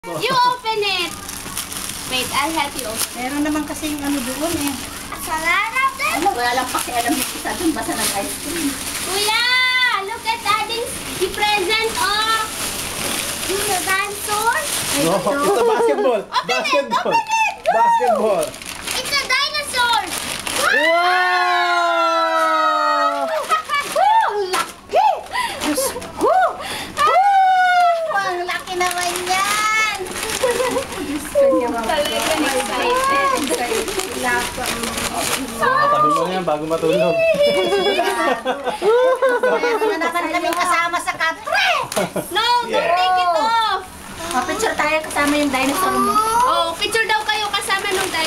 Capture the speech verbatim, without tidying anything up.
You open it. Wait, I'll help you open. Meron naman kasi yung ano doon eh. Sarap din. Ano, wala lang pakialam yung isa doon. Basta ng ice cream. Kuya, look at Ading's the present of the dinosaur. No, it's a basketball. Open basketball. it, open it, go! Basketball. It's a dinosaur. Wow! Ang laki! Diyos ko! Ah! Ang laki naman yan! Talagang excited. Tabi mo na yan bago matulog. Meron na naman kami kasama sa katre! No, don't take it off. O, picture tayo kasama yung dinosaur mo. Oh, picture daw